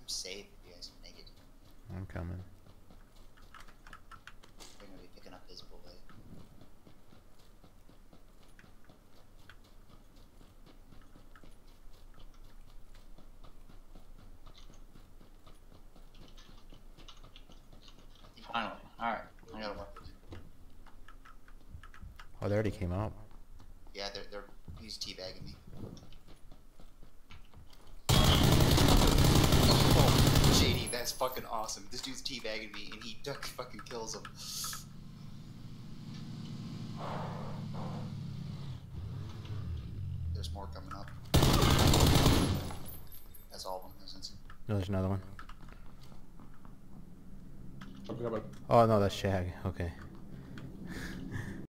safe if you guys can make it. I'm coming. They're gonna be picking up his bullet. Finally, alright. I got a weapon. Oh, they already came out. Yeah, he's teabagging me. Oh, Shady, that's fucking awesome. This dude's teabagging me and he fucking kills him. There's more coming up. That's all of them, isn't it? No, there's another one. I'm coming. Oh no, that's Shag. Okay.